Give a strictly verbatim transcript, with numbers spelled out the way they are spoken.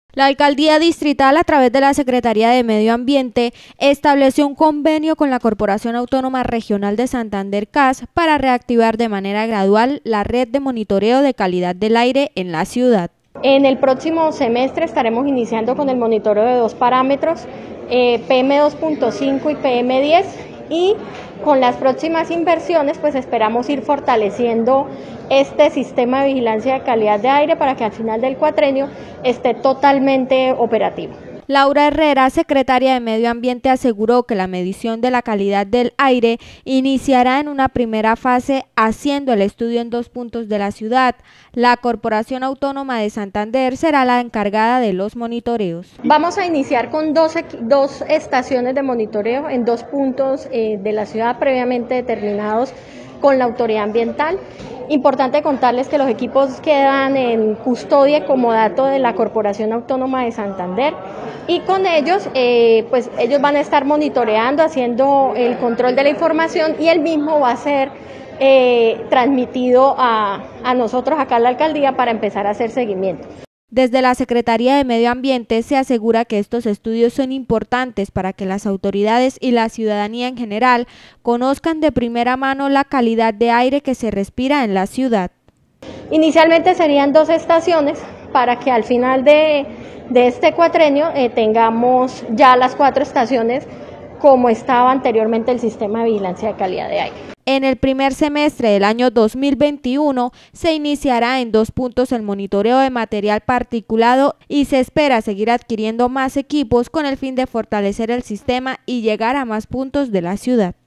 La Alcaldía Distrital, a través de la Secretaría de Medio Ambiente, estableció un convenio con la Corporación Autónoma Regional de Santander C A S para reactivar de manera gradual la red de monitoreo de calidad del aire en la ciudad. En el próximo semestre estaremos iniciando con el monitoreo de dos parámetros, eh, P M dos punto cinco y P M diez, y con las próximas inversiones pues esperamos ir fortaleciendo este sistema de vigilancia de calidad de aire para que al final del cuatrenio esté totalmente operativo. Laura Herrera, secretaria de Medio Ambiente, aseguró que la medición de la calidad del aire iniciará en una primera fase haciendo el estudio en dos puntos de la ciudad. La Corporación Autónoma de Santander será la encargada de los monitoreos. Vamos a iniciar con dos, dos estaciones de monitoreo en dos puntos eh, de la ciudad previamente determinados con la autoridad ambiental. Importante contarles que los equipos quedan en custodia como dato de la Corporación Autónoma de Santander y con ellos, eh, pues ellos van a estar monitoreando, haciendo el control de la información y el mismo va a ser eh, transmitido a, a nosotros acá en la alcaldía para empezar a hacer seguimiento. Desde la Secretaría de Medio Ambiente se asegura que estos estudios son importantes para que las autoridades y la ciudadanía en general conozcan de primera mano la calidad de aire que se respira en la ciudad. Inicialmente serían dos estaciones para que al final de, de este cuatrenio eh, tengamos ya las cuatro estaciones como estaba anteriormente el sistema de vigilancia de calidad de aire. En el primer semestre del año dos mil veintiuno se iniciará en dos puntos el monitoreo de material particulado y se espera seguir adquiriendo más equipos con el fin de fortalecer el sistema y llegar a más puntos de la ciudad.